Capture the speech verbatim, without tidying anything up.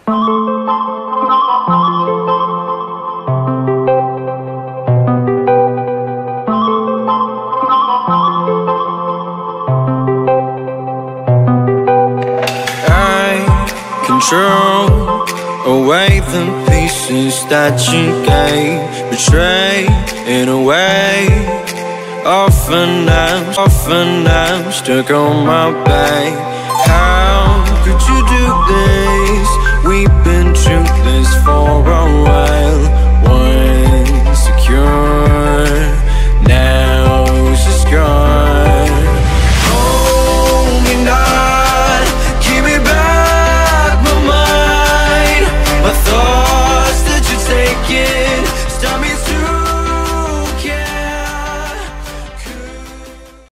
Control away the pieces that you gave, betray in a way. Often I'm, often I'm stuck on my back. How could you do this? We've been